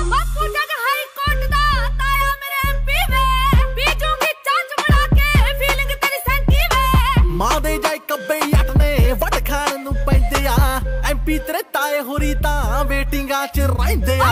ਬਾਪੂ ਜੱਜ high court ਦਾ ਤਾਇਆ ਮੇਰੇ ਐਮਪੀ ਵੇ ਬੀਜੂਗੀ ਚਾਂਚ ਬਣਾ ਕੇ ਫੀਲਿੰਗ ਤੇਰੀ ਸੈਂਟੀ ਵੇ ਮਾਂ ਦੇ ਜਾਈ ਕੱਬੇ ਅੱਟ ਨੇ ਵੱਢ ਖਾਣ ਨੂੰ ਪੈਂਦੇ ਆ ਐਮਪੀ ਤੇਰੇ ਤਾਏ ਹੋਰੀ ਤਾਂ ਵੇਟਿੰਗਾਂ 'ਚ ਰਹਿੰਦੇ ਆ